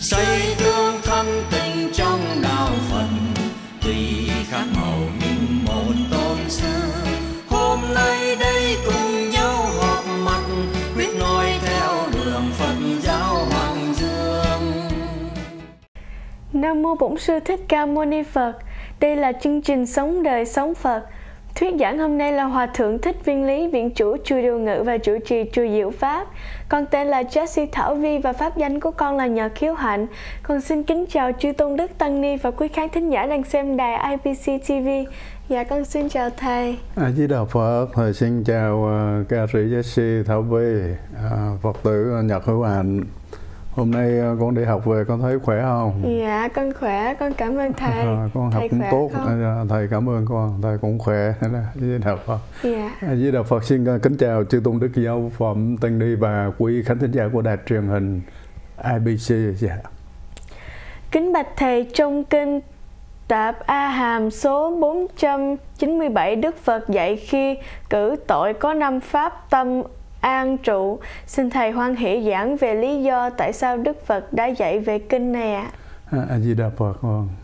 xây tương thân tình trong đạo Phật, tuy khác màu nhưng một tôn sư. Hôm nay đây cùng nhau họp mặt, quyết noi theo đường Phật giáo Hoàng Dương. Nam mô Bổn Sư Thích Ca Mâu Ni Phật. Đây là chương trình Sống Đời Sống Phật. Thuyết giảng hôm nay là Hòa Thượng Thích Viên Lý, viện chủ chùa Điều Ngự và chủ trì chùa Diệu Pháp. Con tên là Jessie Thảo Vi và pháp danh của con là Nhật Khiếu Hạnh. Con xin kính chào chư tôn đức tăng ni và quý khán thính giả đang xem đài IBC TV. Dạ con xin chào thầy. A Di Đà Phật. Thầy xin chào ca sĩ Jessie Thảo Vi, Phật tử Nhật Khiếu Hạnh. Hôm nay con đi học về con thấy khỏe không? Dạ con khỏe, con cảm ơn thầy. Con học cũng tốt, thầy cảm ơn con, thầy cũng khỏe. A Di Đà Phật. Dạ. A Di Đà Phật. Xin kính chào chư tôn đức giáo phẩm tăng ni và quý khán thính giả của đài truyền hình IBC. Dạ. Kính bạch thầy, trong kinh Tạp A Hàm số 497, Đức Phật dạy khi cử tội có 5 pháp tâm an trụ. Xin thầy hoan hỷ giảng về lý do tại sao Đức Phật đã dạy về kinh này ạ. A Di Đà Phật.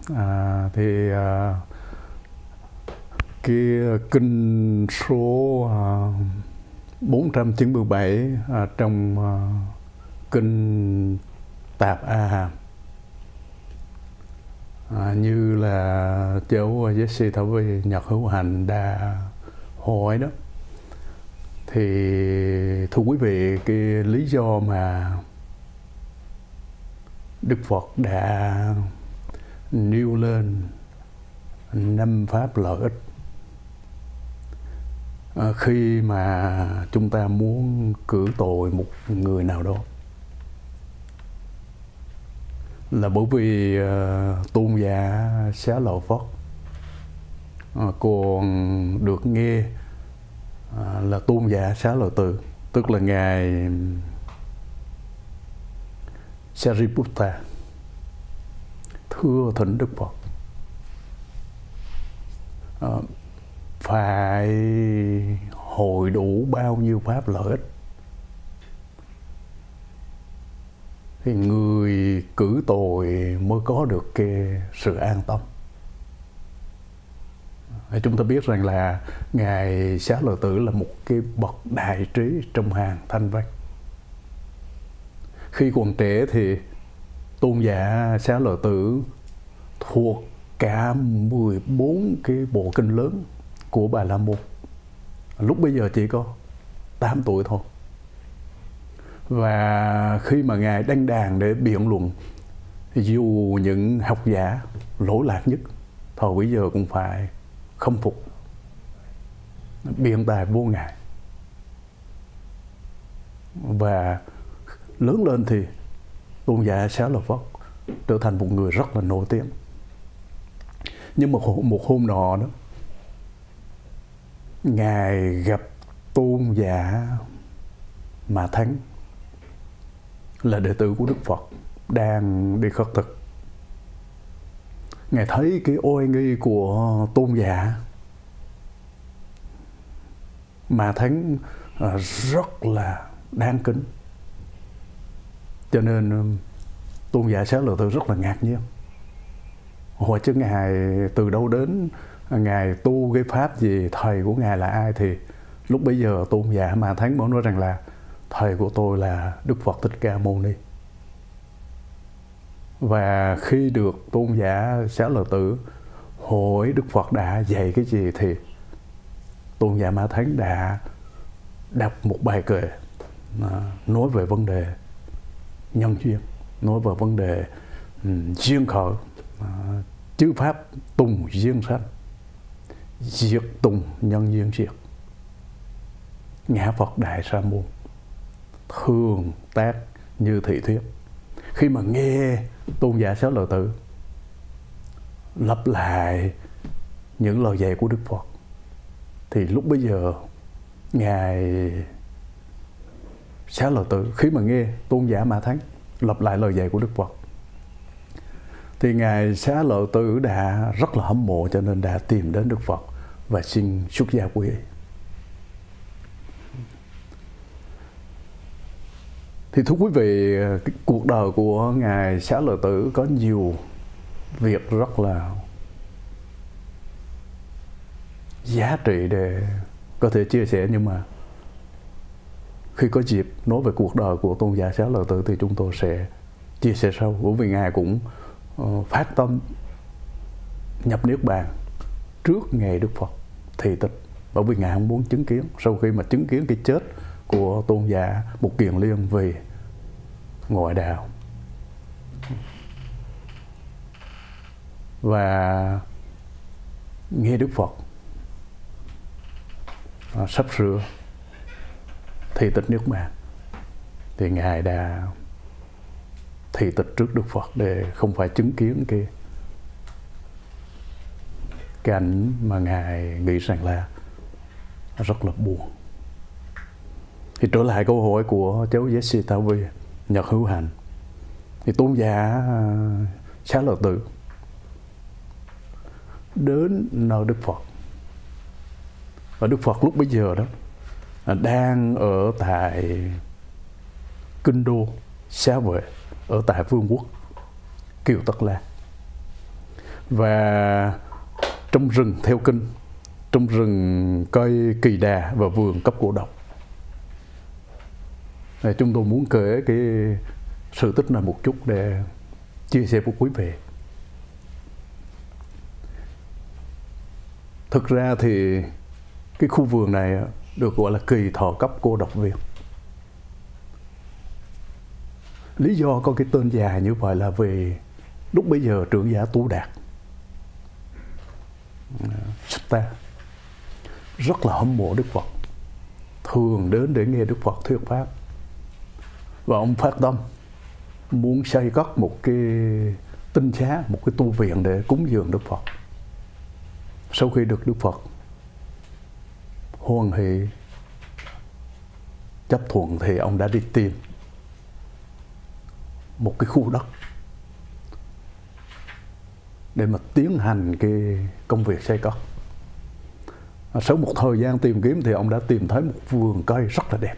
Cái kinh số 497 trong kinh Tạp A Hàm, như là cháu Jessie Thảo Vi Nhật Hữu Hạnh đã hỏi đó, thì thưa quý vị, cái lý do mà Đức Phật đã nêu lên 5 pháp lợi ích khi mà chúng ta muốn cử tội một người nào đó, là bởi vì tôn giả Xá Lợi Phất còn được nghe là tôn giả Xá Lợi Tử, tức là ngài Sariputta, thưa thỉnh Đức Phật phải hội đủ bao nhiêu pháp lợi ích thì người cử tội mới có được cái sự an tâm. Chúng ta biết rằng là ngài Xá Lợi Tử là một cái bậc đại trí trong hàng Thanh Văn. Khi còn trẻ thì tôn giả Xá Lợi Tử thuộc cả 14 cái bộ kinh lớn của Bà La Môn. Lúc bây giờ chỉ có 8 tuổi thôi. Và khi mà ngài đăng đàn để biện luận, dù những học giả lỗi lạc nhất thời bấy giờ cũng phải khâm phục biện tài vô ngại. Và lớn lên thì tôn giả Xá Lợi Phất trở thành một người rất là nổi tiếng. Nhưng mà một hôm nọ đó, ngài gặp tôn giả Ma Thắng, là đệ tử của Đức Phật, đang đi khất thực. Ngài thấy cái oai nghi của tôn giả Ma Thắng rất là đáng kính, cho nên tôn giả Xá Lợi Tử rất là ngạc nhiên, hỏi chứ ngài từ đâu đến, ngài tu cái pháp gì, thầy của ngài là ai? Thì lúc bấy giờ tôn giả Ma Thắng mới nói rằng là thầy của tôi là Đức Phật Thích Ca Mâu Ni. Và khi được tôn giả Xá Lợi Tử hỏi Đức Phật đã dạy cái gì, thì tôn giả Ma Thắng đã đọc một bài kệ nói về vấn đề nhân duyên, nói về vấn đề duyên khởi, chư pháp tùng duyên sanh, diệt tùng nhân duyên diệt, ngã Phật Đại Sa Môn, thường tác như thị thuyết. Khi mà nghe tôn giả Xá Lợi Tử lặp lại những lời dạy của Đức Phật, thì lúc bấy giờ ngài Xá Lợi Tử, khi mà nghe tôn giả Ma Thắng lặp lại lời dạy của Đức Phật, thì ngài Xá Lợi Tử đã rất là hâm mộ, cho nên đã tìm đến Đức Phật và xin xuất gia quy y. Thì thưa quý vị, cái cuộc đời của Ngài Xá Lợi Tử có nhiều việc rất là giá trị để có thể chia sẻ, nhưng mà khi có dịp nói về cuộc đời của tôn giả Xá Lợi Tử thì chúng tôi sẽ chia sẻ sâu, bởi vì Ngài cũng phát tâm nhập Niết Bàn trước ngày Đức Phật thị tịch, bởi vì Ngài không muốn chứng kiến. Sau khi mà chứng kiến cái chết của tôn giả Mục Kiền Liên vì ngoại đạo và nghe Đức Phật sắp sửa thị tịch Niết Bàn, thì Ngài đã thị tịch trước Đức Phật để không phải chứng kiến cái cảnh mà Ngài nghĩ rằng là rất là buồn. Thì trở lại câu hỏi của cháu Jessie Tavi, Nhật Hữu Hạnh, thì tôn giả Xá Lợi Tử đến nơi Đức Phật, và Đức Phật lúc bấy giờ đó đang ở tại kinh đô Xá Vệ, ở tại vương quốc Kiều Tất La. Và trong rừng, theo kinh, trong rừng cây kỳ đà và vườn cấp cổ độc. Chúng tôi muốn kể cái sự tích này một chút để chia sẻ với quý vị. Thực ra thì cái khu vườn này được gọi là kỳ thọ cấp cô độc viên. Lý do có cái tên dài như vậy là vì lúc bấy giờ trưởng giả Tu Đạt Sutta rất là hâm mộ Đức Phật, thường đến để nghe Đức Phật thuyết pháp, và ông phát tâm muốn xây cất một cái tinh xá, một cái tu viện để cúng dường Đức Phật. Sau khi được Đức Phật hoan hỷ chấp thuận thì ông đã đi tìm một cái khu đất để mà tiến hành cái công việc xây cất. Sau một thời gian tìm kiếm thì ông đã tìm thấy một vườn cây rất là đẹp.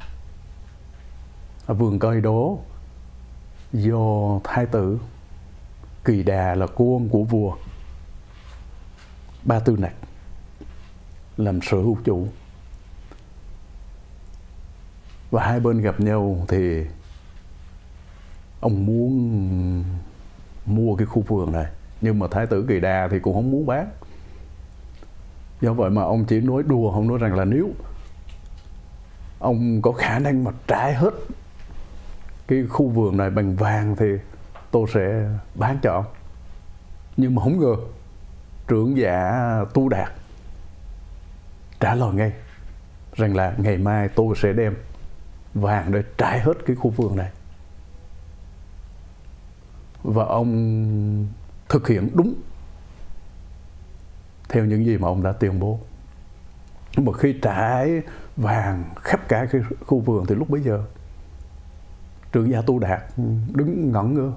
Vườn cây đó do thái tử Kỳ Đà là con của vua Ba Tư Nặc làm sở hữu chủ, và hai bên gặp nhau thì ông muốn mua cái khu vườn này, nhưng mà thái tử Kỳ Đà thì cũng không muốn bán. Do vậy mà ông chỉ nói đùa, ông nói rằng là nếu ông có khả năng mà trải hết cái khu vườn này bằng vàng thì tôi sẽ bán cho ông. Nhưng mà không ngờ trưởng giả Tu Đạt trả lời ngay rằng là ngày mai tôi sẽ đem vàng để trải hết cái khu vườn này. Và ông thực hiện đúng theo những gì mà ông đã tuyên bố. Nhưng mà khi trải vàng khắp cả cái khu vườn thì lúc bấy giờ trưởng giả Tu Đạt đứng ngẩn ngơ.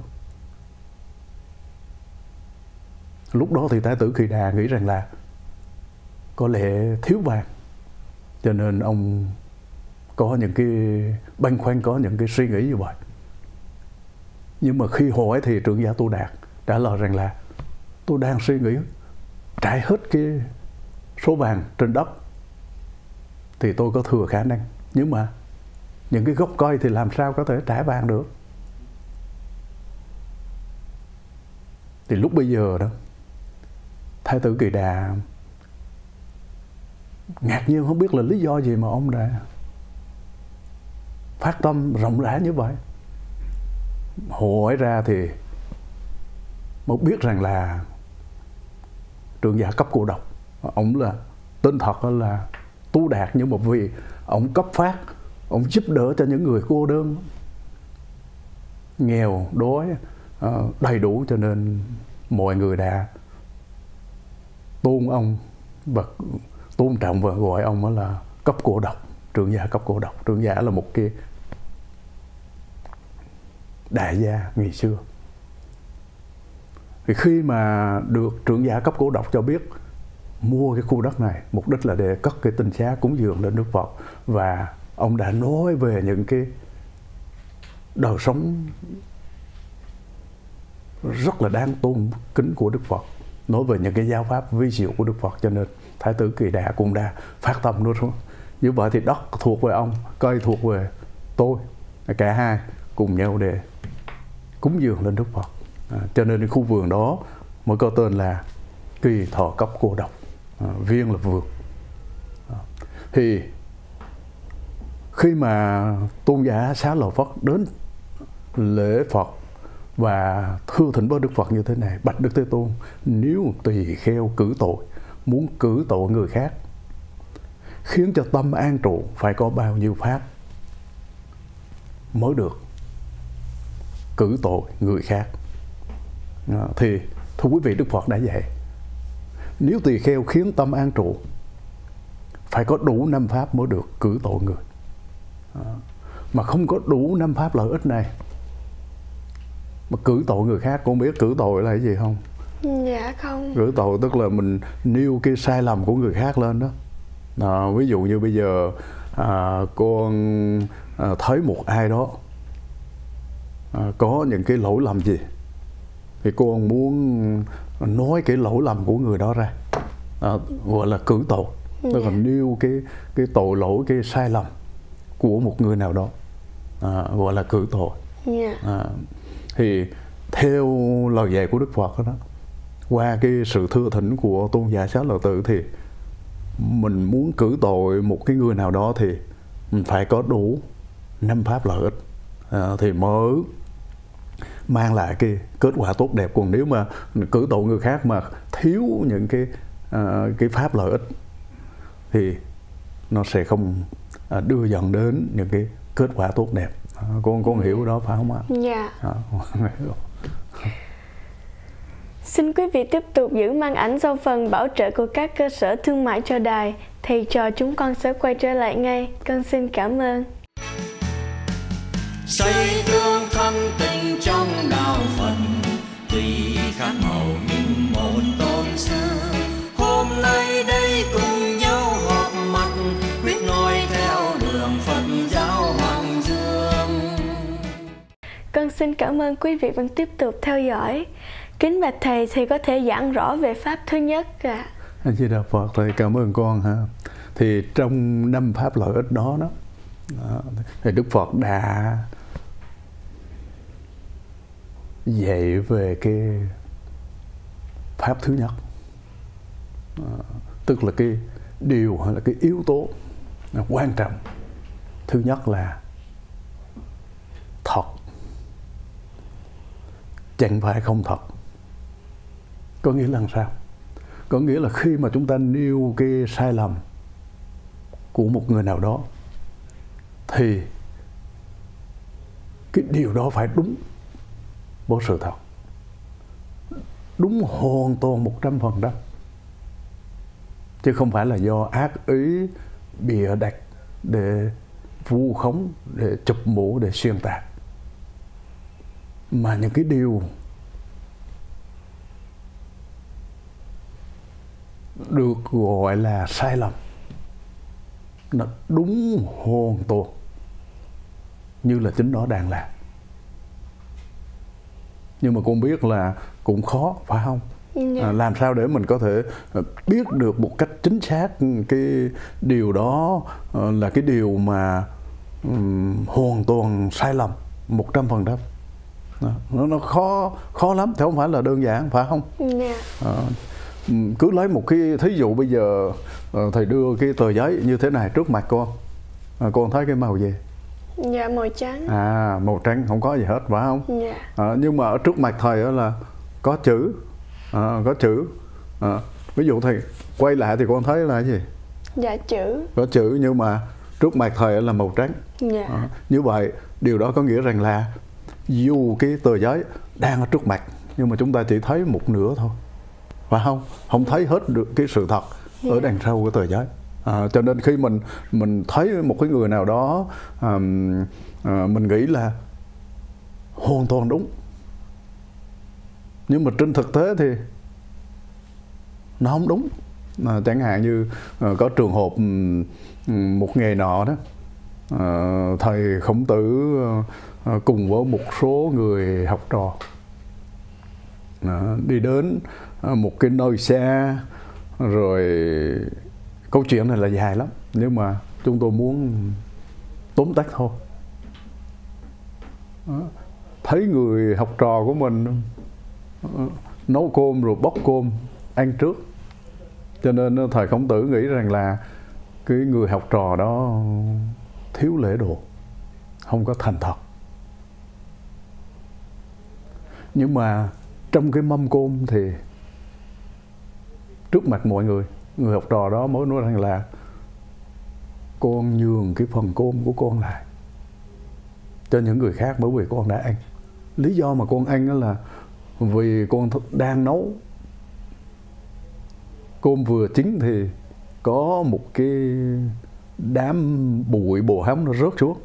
Lúc đó thì thái tử Kỳ Đà nghĩ rằng là có lẽ thiếu vàng, cho nên ông có những cái băn khoăn, có những cái suy nghĩ như vậy. Nhưng mà khi hỏi thì trưởng giả Tu Đạt trả lời rằng là tôi đang suy nghĩ trải hết cái số vàng trên đất thì tôi có thừa khả năng, nhưng mà những cái gốc cây thì làm sao có thể trải vàng được. Thì lúc bây giờ đó thái tử Kỳ Đà ngạc nhiên, không biết là lý do gì mà ông đã phát tâm rộng rãi như vậy. Hỏi ra thì mới biết rằng là trưởng giả cấp cô độc, ông là tên thật là Tu Đạt, nhưng mà vì ông cấp phát, ông giúp đỡ cho những người cô đơn, nghèo, đói, đầy đủ, cho nên mọi người đã tôn ông và tôn trọng và gọi ông là cấp cô độc, trưởng giả cấp cô độc. Trưởng giả là một cái đại gia ngày xưa. Thì khi mà được trưởng giả cấp cô độc cho biết mua cái khu đất này, mục đích là để cất cái tinh xá cúng dường lên Đức Phật, và ông đã nói về những cái đời sống rất là đáng tôn kính của Đức Phật, nói về những cái giáo pháp vi diệu của Đức Phật. Cho nên Thái tử Kỳ Đà cũng đã phát tâm luôn xuống. Như vậy thì đất thuộc về ông, cây thuộc về tôi, cả hai cùng nhau để cúng dường lên Đức Phật. Cho nên khu vườn đó mới có tên là Kỳ Thọ Cấp Cô Độc, viên là vườn. Thì khi mà tôn giả Xá Lợi Phất đến lễ Phật và thưa thỉnh với Đức Phật như thế này: bạch Đức Thế Tôn, nếu tỳ kheo cử tội, muốn cử tội người khác, khiến cho tâm an trụ, phải có bao nhiêu pháp mới được cử tội người khác? Thì thưa quý vị, Đức Phật đã dạy, nếu tỳ kheo khiến tâm an trụ, phải có đủ 5 pháp mới được cử tội người. Mà không có đủ 5 pháp lợi ích này mà cử tội người khác, con biết cử tội là cái gì không? Dạ không. Cử tội tức là mình nêu cái sai lầm của người khác lên đó. Ví dụ như bây giờ con thấy một ai đó có những cái lỗi lầm gì, thì con muốn nói cái lỗi lầm của người đó ra, gọi là cử tội. Tức là nêu cái tội lỗi, cái sai lầm của một người nào đó, gọi là cử tội. Thì theo lời dạy của Đức Phật đó, qua cái sự thưa thỉnh của tôn giả Xá Lợi Tử, thì mình muốn cử tội một cái người nào đó thì mình phải có đủ 5 pháp lợi ích thì mới mang lại cái kết quả tốt đẹp. Còn nếu mà cử tội người khác mà thiếu những cái pháp lợi ích thì nó sẽ không đưa dẫn đến những cái kết quả tốt đẹp. Con hiểu đó phải không ạ? Dạ. Xin quý vị tiếp tục giữ màn ảnh sau phần bảo trợ của các cơ sở thương mại cho đài. Thầy trò chúng con sẽ quay trở lại ngay. Con xin cảm ơn. Xây tương thân tình trong đạo Phật, tùy khác màu nhưng một tôn sư. Hôm nay đây cùng nhau họp mặt, quyết noi theo đường Phật giáo Hoàng Dương. Con xin cảm ơn quý vị vẫn tiếp tục theo dõi. Kính bạch thầy, thì có thể giảng rõ về pháp thứ nhất ạ? Anh Di Đà Phật, thầy cảm ơn con ha. Thì trong 5 pháp lợi ích đó thì Đức Phật đã dạy về cái pháp thứ nhất, tức là cái điều hay là cái yếu tố quan trọng thứ nhất là thật, chẳng phải không thật. Có nghĩa là sao? Có nghĩa là khi mà chúng ta nêu cái sai lầm của một người nào đó thì cái điều đó phải đúng với sự thật, đúng hoàn toàn 100%, chứ không phải là do ác ý bịa đặt để vu khống, để chụp mũ, để xuyên tạc. Mà những cái điều được gọi là sai lầm nó đúng hoàn toàn như là chính nó đang làm. Nhưng mà con biết là cũng khó, phải không? Làm sao để mình có thể biết được một cách chính xác cái điều đó là cái điều mà hoàn toàn sai lầm 100%. Nó khó lắm, thì không phải là đơn giản, phải không? Cứ lấy một cái thí dụ bây giờ thầy đưa cái tờ giấy như thế này trước mặt con thấy cái màu gì? Dạ, màu trắng. Màu trắng, không có gì hết, phải không? Dạ. Nhưng mà ở trước mặt thầy đó là có chữ, ví dụ thầy quay lại thì con thấy là cái gì? Dạ, chữ. Có chữ, nhưng mà trước mặt thầy là màu trắng. Dạ. Như vậy điều đó có nghĩa rằng là dù cái tờ giấy đang ở trước mặt nhưng mà chúng ta chỉ thấy một nửa thôi, phải không? Không thấy hết được cái sự thật ở đằng sau của tờ giấy. Cho nên khi mình thấy một cái người nào đó mình nghĩ là hoàn toàn đúng, nhưng mà trên thực tế thì nó không đúng. Chẳng hạn như có trường hợp một nghề nọ đó, thầy Khổng Tử cùng với một số người học trò đi đến một cái nơi xa, rồi câu chuyện này là dài lắm, nhưng mà chúng tôi muốn tóm tắt thôi. Thấy người học trò của mình nấu cơm rồi bóc cơm ăn trước, cho nên thầy Khổng Tử nghĩ rằng là cái người học trò đó thiếu lễ độ, không có thành thật. Nhưng mà trong cái mâm cơm thì trước mặt mọi người, người học trò đó mới nói rằng là con nhường cái phần cơm của con lại cho những người khác, bởi vì con đã ăn. Lý do mà con ăn đó là vì con đang nấu cơm vừa chín thì có một cái đám bụi bồ hóng nó rớt xuống,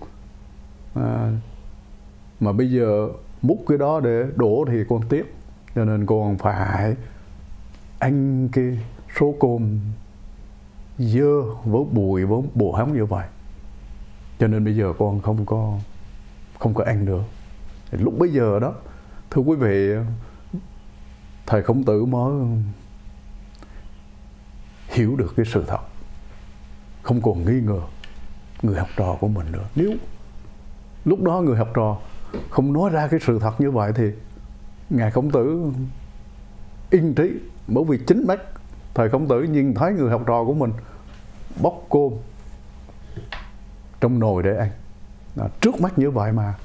mà bây giờ múc cái đó để đổ thì con tiếc, cho nên con phải ăn cái số cơm dơ với bụi với bồ hóng như vậy, cho nên bây giờ con không có ăn nữa. Thì lúc bấy giờ đó, thưa quý vị, thầy Khổng Tử mới hiểu được cái sự thật, không còn nghi ngờ người học trò của mình nữa. Nếu lúc đó người học trò không nói ra cái sự thật như vậy thì ngài Khổng Tử yên trí, bởi vì chính mắt thầy Khổng Tử nhìn thấy người học trò của mình bóc cơm trong nồi để ăn. Trước mắt như vậy mà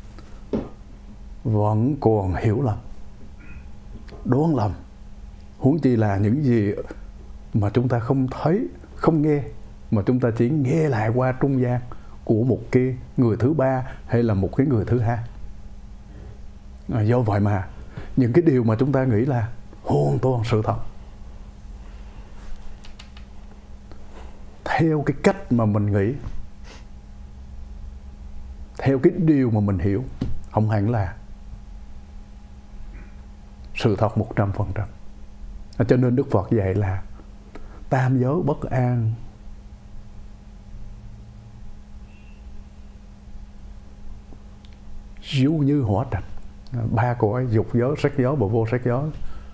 vẫn còn hiểu lầm, đoán lầm, huống chi là những gì mà chúng ta không thấy, không nghe, mà chúng ta chỉ nghe lại qua trung gian của một cái người thứ ba hay là một cái người thứ hai. Do vậy mà những cái điều mà chúng ta nghĩ là hoàn toàn sự thật, theo cái cách mà mình nghĩ, theo cái điều mà mình hiểu, không hẳn là sự thật 100%. Cho nên Đức Phật dạy là tam giới bất an, du như hỏa trạch. Ba cõi dục giới, sắc giới và vô sắc giới,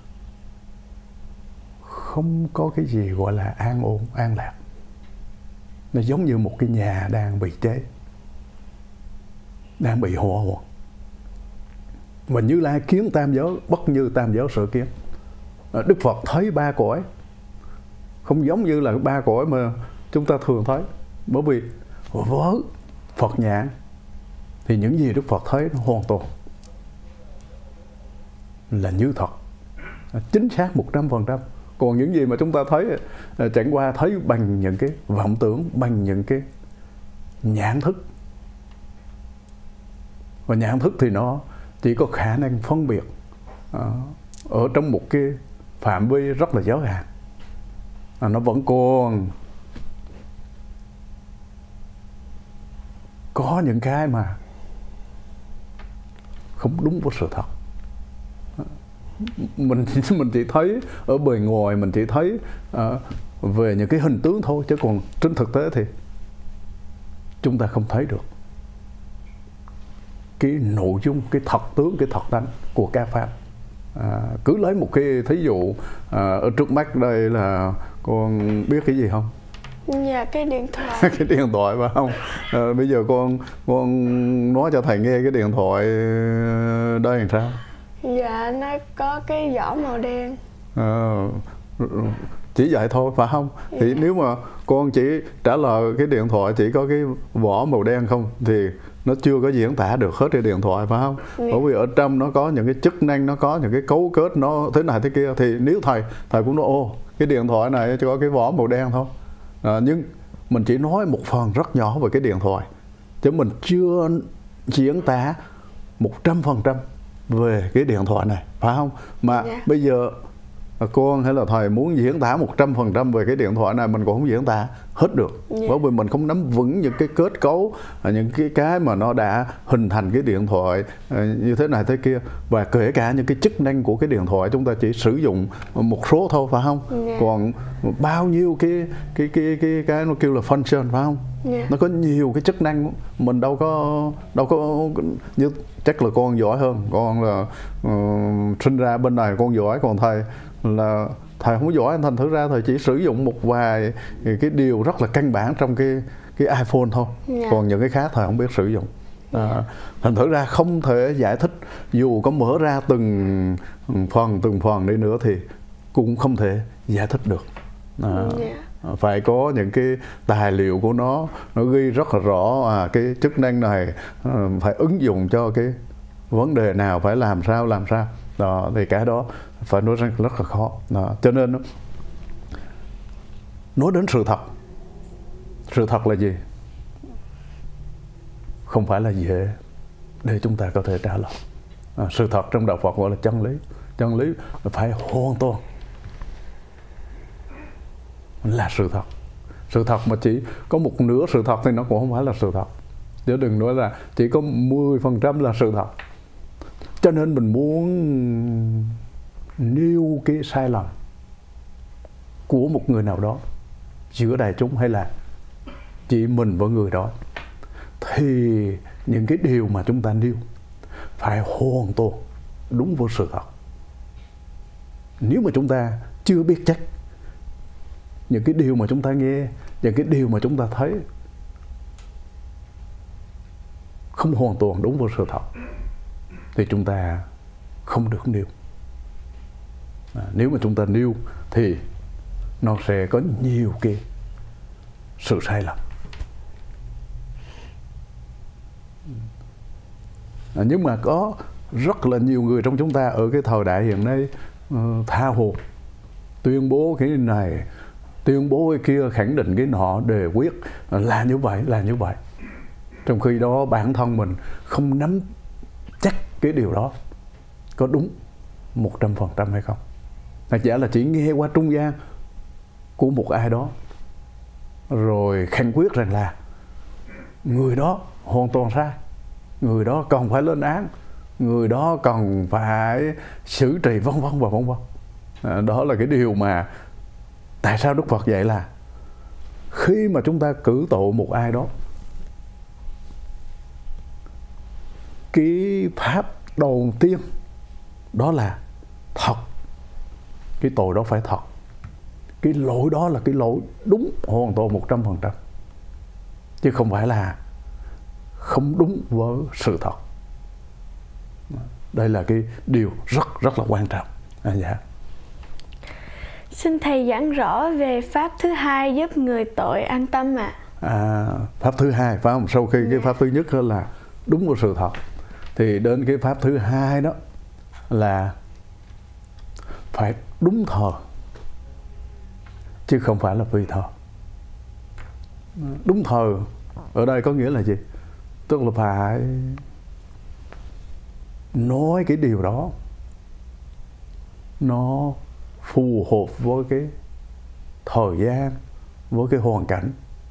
không có cái gì gọi là an ổn, an lạc. Nó giống như một cái nhà đang bị cháy, đang bị hỏa hoạn. Và Như Lai kiến tam giới bất như tam giới sở kiến. Đức Phật thấy ba cõi không giống như là ba cõi mà chúng ta thường thấy, bởi vì với Phật nhãn thì những gì Đức Phật thấy nó hoàn toàn là như thật, chính xác 100%. Còn những gì mà chúng ta thấy chẳng qua thấy bằng những cái vọng tưởng, bằng những cái nhãn thức. Và nhãn thức thì nó chỉ có khả năng phân biệt ở trong một cái phạm vi rất là giới hạn. Nó vẫn còn có những cái mà không đúng với sự thật. Mình chỉ thấy ở bề ngoài, mình chỉ thấy về những cái hình tướng thôi, chứ còn trên thực tế thì chúng ta không thấy được cái nội dung, cái thật tướng, cái thật tánh của các pháp. Cứ lấy một cái thí dụ ở trước mắt đây là con biết cái gì không? Dạ, cái điện thoại. Cái điện thoại phải không? Bây giờ con nói cho thầy nghe cái điện thoại đây làm sao? Dạ, nó có cái vỏ màu đen. Chỉ vậy thôi phải không? Dạ. Thì nếu mà con chỉ trả lời cái điện thoại chỉ có cái vỏ màu đen không thì nó chưa có diễn tả được hết cái điện thoại phải không? Dạ. Bởi vì ở trong nó có những cái chức năng, nó có những cái cấu kết, nó thế này thế kia. Thì nếu thầy cũng nói ô, cái điện thoại này chỉ có cái vỏ màu đen thôi. Nhưng mình chỉ nói một phần rất nhỏ về cái điện thoại, chứ mình chưa diễn tả 100% về cái điện thoại này phải không? Mà bây giờ con hay là thầy muốn diễn tả 100% về cái điện thoại này, mình cũng không diễn tả hết được. Bởi vì mình không nắm vững những cái kết cấu, những cái mà nó đã hình thành cái điện thoại như thế này thế kia, và kể cả những cái chức năng của cái điện thoại chúng ta chỉ sử dụng một số thôi, phải không? Còn bao nhiêu cái nó kêu là function, phải không? Nó có nhiều cái chức năng, mình đâu có như chắc là con giỏi hơn, con là sinh ra bên này con giỏi, còn thầy là thầy không giỏi, thành thử ra thầy chỉ sử dụng một vài cái điều rất là căn bản trong cái iPhone thôi. Còn những cái khác thầy không biết sử dụng. Thành thử ra không thể giải thích, dù có mở ra từng phần đi nữa thì cũng không thể giải thích được. Phải có những cái tài liệu của nó ghi rất là rõ, cái chức năng này phải ứng dụng cho cái vấn đề nào, phải làm sao đó, thì cái đó phải nói rằng rất là khó. Đó. Cho nên nói đến sự thật là gì không phải là dễ để chúng ta có thể trả lời. Sự thật trong đạo Phật gọi là chân lý là phải hoàn toàn là sự thật. Sự thật mà chỉ có một nửa sự thật thì nó cũng không phải là sự thật, chứ đừng nói là chỉ có 10% là sự thật. Cho nên mình muốn nêu cái sai lầm của một người nào đó giữa đại chúng hay là chỉ mình với người đó, thì những cái điều mà chúng ta nêu phải hoàn toàn đúng với sự thật. Nếu mà chúng ta chưa biết chắc những cái điều mà chúng ta nghe, những cái điều mà chúng ta thấy không hoàn toàn đúng với sự thật, thì chúng ta không được nêu. Nếu mà chúng ta nêu thì nó sẽ có nhiều cái sự sai lầm. Nhưng mà có rất là nhiều người trong chúng ta ở cái thời đại hiện nay tha hồ tuyên bố cái này, tuyên bố cái kia, khẳng định cái nọ, đề quyết là như vậy. Trong khi đó bản thân mình không nắm chắc cái điều đó có đúng 100% hay không. Thật giả là chỉ nghe qua trung gian của một ai đó rồi khẳng quyết rằng là người đó hoàn toàn sai, người đó cần phải lên án, người đó cần phải xử trì, vân vân. Đó là cái điều mà tại sao Đức Phật dạy là khi mà chúng ta cử tội một ai đó, cái pháp đầu tiên đó là thật. Cái tội đó phải thật. Cái lỗi đó là cái lỗi đúng hoàn toàn 100%, chứ không phải là không đúng với sự thật. Đây là cái điều rất là quan trọng. Dạ. Xin thầy giảng rõ về pháp thứ hai giúp người tội an tâm ạ. Pháp thứ hai phải không? Sau khi cái pháp thứ nhất là đúng với sự thật, thì đến cái pháp thứ hai đó là phải đúng thờ, chứ không phải là vì thờ. Đúng thờ ở đây có nghĩa là gì? Tức là phải nói cái điều đó nó phù hợp với cái thời gian, với cái hoàn cảnh.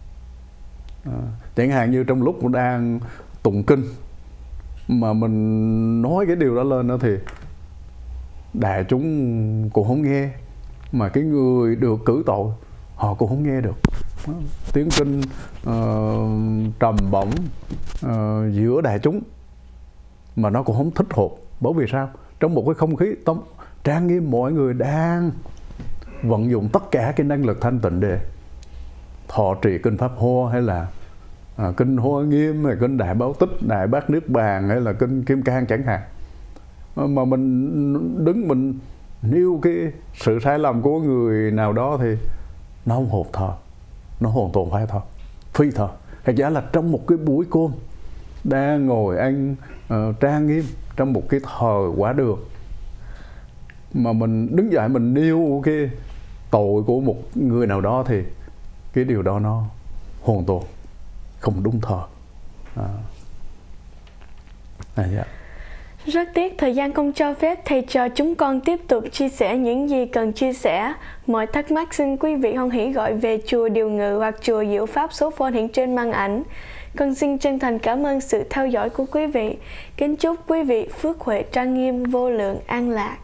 Chẳng hạn như trong lúc đang tụng kinh mà mình nói cái điều đó lên đó, thì đại chúng cũng không nghe, mà cái người được cử tội họ cũng không nghe được. Tiếng kinh trầm bổng giữa đại chúng mà nó cũng không thích hợp. Bởi vì sao? Trong một cái không khí trang nghiêm, mọi người đang vận dụng tất cả cái năng lực thanh tịnh để thọ trì kinh Pháp Hoa, hay là kinh Hoa Nghiêm, hay kinh Đại Báo Tích, Đại Bát Niết Bàn, hay là kinh Kim Cang chẳng hạn, mà mình đứng mình nêu cái sự sai lầm của người nào đó thì nó không hợp thờ, nó hoàn toàn phải thờ, phi thờ. Thật ra là trong một cái buổi cơm đang ngồi ăn trang nghiêm trong một cái thờ quả đường, mà mình đứng dậy mình nêu cái tội của một người nào đó, thì cái điều đó nó hoàn toàn không đúng thờ. Dạ. Rất tiếc thời gian không cho phép thầy trò chúng con tiếp tục chia sẻ những gì cần chia sẻ. Mọi thắc mắc xin quý vị hoan hỷ gọi về chùa Điều Ngự hoặc chùa Diệu Pháp số phone hiện trên màn ảnh. Con xin chân thành cảm ơn sự theo dõi của quý vị. Kính chúc quý vị phước huệ trang nghiêm vô lượng an lạc.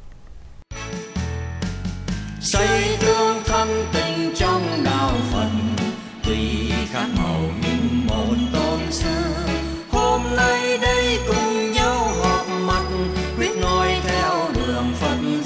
Xây tương thân tình trong đạo Phật, tuy khác màu nhưng một tôn sư. Hôm nay đây cùng nhau họp mặt, quyết nói theo đường Phật